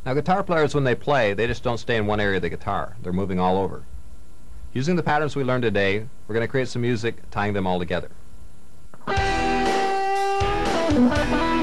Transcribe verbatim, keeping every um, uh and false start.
Now, guitar players, when they play, they just don't stay in one area of the guitar. They're moving all over. Using the patterns we learned today, we're going to create some music tying them all together.